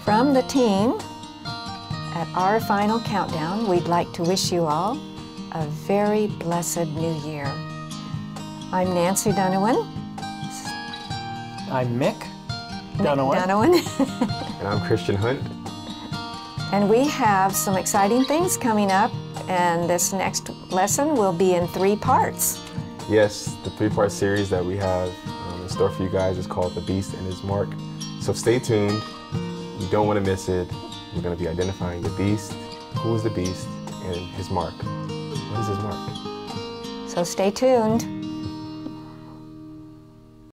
From the team, at our final countdown, we'd like to wish you all a very blessed new year. I'm Nancy Donovan. I'm Mick Donovan. And I'm Christian Hunt. And we have some exciting things coming up, and this next lesson will be in 3 parts. Yes, the 3-part series that we have in store for you guys is called The Beast and His Mark. So stay tuned. You don't want to miss it. We're going to be identifying the beast, who is the beast, and his mark. What is his mark? So stay tuned.